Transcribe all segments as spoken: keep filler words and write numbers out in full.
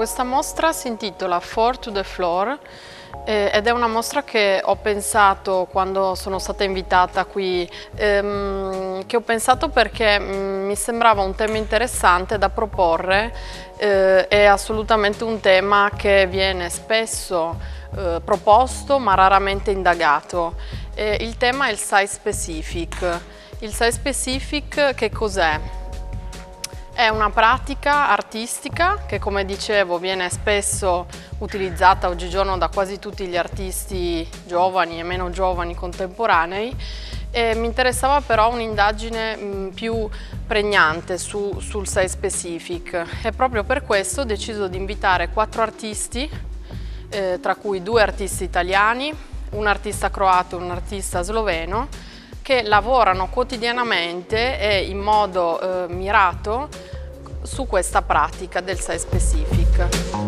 questa mostra si intitola Four to the Floor eh, ed è una mostra che ho pensato quando sono stata invitata qui, ehm, che ho pensato perché mh, mi sembrava un tema interessante da proporre, eh, è assolutamente un tema che viene spesso eh, proposto ma raramente indagato. Eh, il tema è il site specific. Il site specific che cos'è? È una pratica artistica che, come dicevo, viene spesso utilizzata oggigiorno da quasi tutti gli artisti giovani e meno giovani contemporanei, e mi interessava però un'indagine più pregnante su, sul site specific, e proprio per questo ho deciso di invitare quattro artisti, eh, tra cui due artisti italiani, un artista croato e un artista sloveno, che lavorano quotidianamente e in modo eh, mirato su questa pratica del site specific.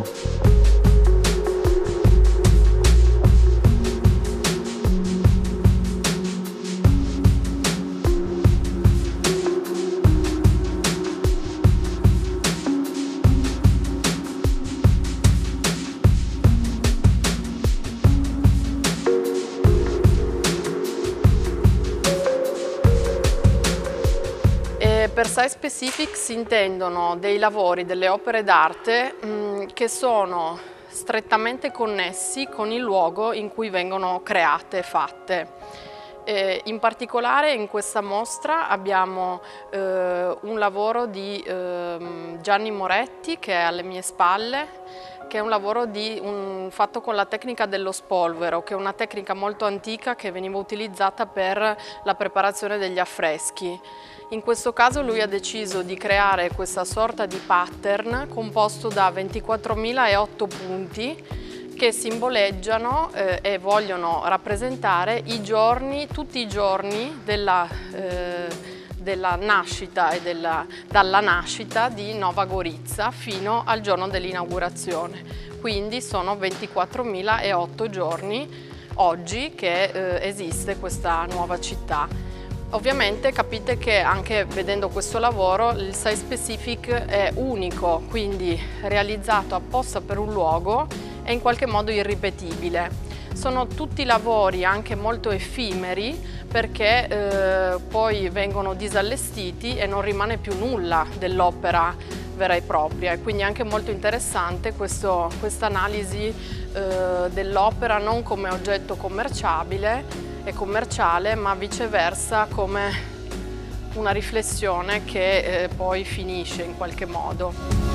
Per site specific si intendono dei lavori, delle opere d'arte che sono strettamente connessi con il luogo in cui vengono create e fatte. Eh, in particolare in questa mostra abbiamo eh, un lavoro di eh, Gianni Moretti, che è alle mie spalle, che è un lavoro di, un, fatto con la tecnica dello spolvero, che è una tecnica molto antica che veniva utilizzata per la preparazione degli affreschi. In questo caso lui ha deciso di creare questa sorta di pattern composto da ventiquattromilaotto punti che simboleggiano eh, e vogliono rappresentare i giorni, tutti i giorni della, eh, della nascita e della, dalla nascita di Nova Gorizia fino al giorno dell'inaugurazione. Quindi sono ventiquattromilaotto giorni oggi che eh, esiste questa nuova città. Ovviamente capite che anche vedendo questo lavoro il site specific è unico, quindi realizzato apposta per un luogo e in qualche modo irripetibile. Sono tutti lavori anche molto effimeri perché eh, poi vengono disallestiti e non rimane più nulla dell'opera vera e propria, e quindi è anche molto interessante questa analisi eh, dell'opera non come oggetto commerciabile e commerciale, ma viceversa come una riflessione che eh, poi finisce in qualche modo.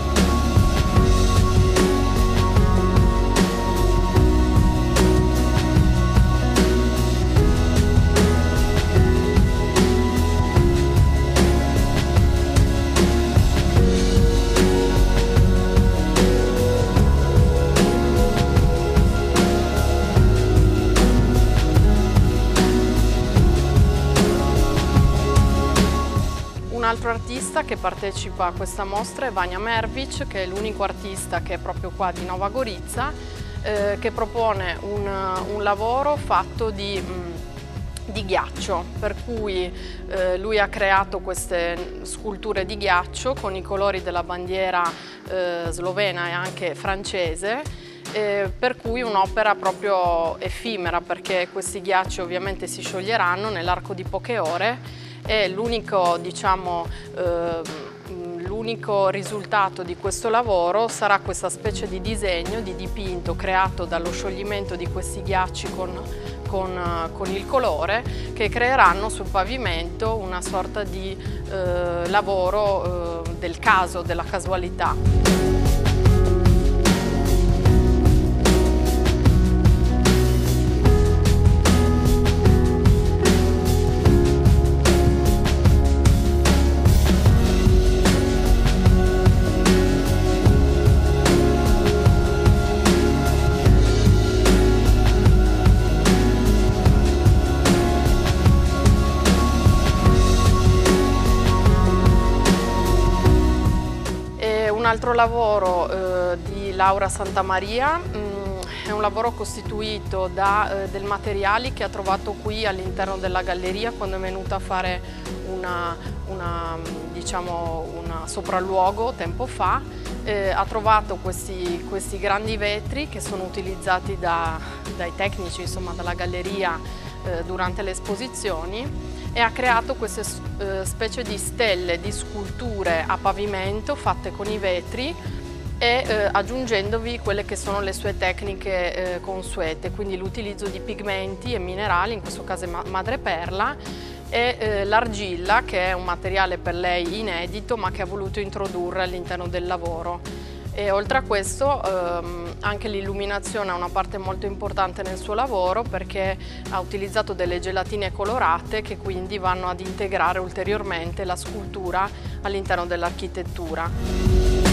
Un altro artista che partecipa a questa mostra è Vanja Mervic, che è l'unico artista che è proprio qua di Nova Gorizia, eh, che propone un, un lavoro fatto di, mh, di ghiaccio, per cui eh, lui ha creato queste sculture di ghiaccio con i colori della bandiera eh, slovena e anche francese, eh, per cui un'opera proprio effimera, perché questi ghiacci ovviamente si scioglieranno nell'arco di poche ore. E l'unico, diciamo, eh, l'unico risultato di questo lavoro sarà questa specie di disegno, di dipinto creato dallo scioglimento di questi ghiacci con, con, con il colore, che creeranno sul pavimento una sorta di eh, lavoro eh, del caso, della casualità. Un altro lavoro eh, di Laura Santamaria mh, è un lavoro costituito da eh, dei materiali che ha trovato qui all'interno della galleria quando è venuta a fare una, una, diciamo, una sopralluogo tempo fa, eh, ha trovato questi, questi grandi vetri che sono utilizzati da, dai tecnici, insomma, dalla galleria eh, durante le esposizioni, e ha creato queste eh, specie di stelle di sculture a pavimento fatte con i vetri e eh, aggiungendovi quelle che sono le sue tecniche eh, consuete, quindi l'utilizzo di pigmenti e minerali, in questo caso ma madreperla, e eh, l'argilla, che è un materiale per lei inedito ma che ha voluto introdurre all'interno del lavoro. E oltre a questo ehm, anche l'illuminazione ha una parte molto importante nel suo lavoro, perché ha utilizzato delle gelatine colorate che quindi vanno ad integrare ulteriormente la scultura all'interno dell'architettura.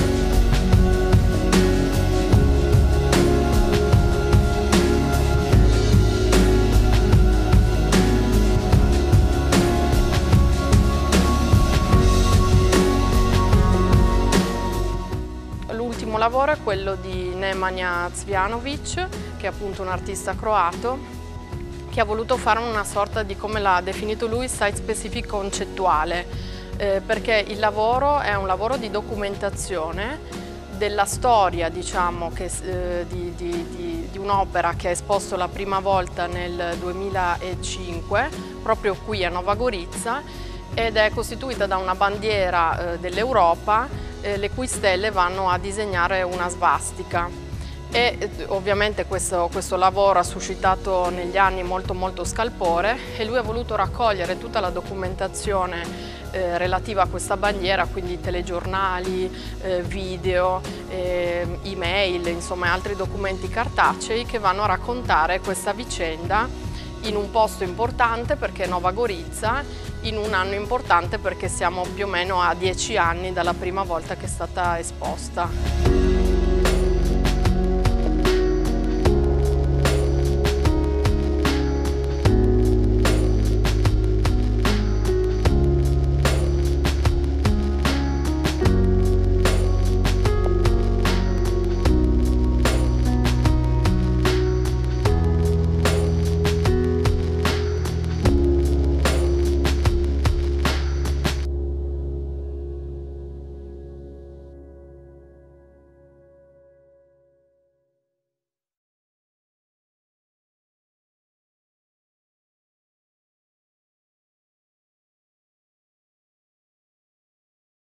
L'ultimo lavoro è quello di Nemanja Cvjanović, che è appunto un artista croato, che ha voluto fare una sorta di, come l'ha definito lui, site specific concettuale, eh, perché il lavoro è un lavoro di documentazione della storia, diciamo, che, eh, di, di, di, di un'opera che ha esposto la prima volta nel duemilacinque, proprio qui a Nova Gorica, ed è costituita da una bandiera eh, dell'Europa, eh, le cui stelle vanno a disegnare una svastica. E eh, ovviamente questo, questo lavoro ha suscitato negli anni molto molto scalpore, e lui ha voluto raccogliere tutta la documentazione eh, relativa a questa bandiera, quindi telegiornali, eh, video, eh, email, insomma altri documenti cartacei che vanno a raccontare questa vicenda in un posto importante, perché è Nova Gorica, in un anno importante perché siamo più o meno a dieci anni dalla prima volta che è stata esposta.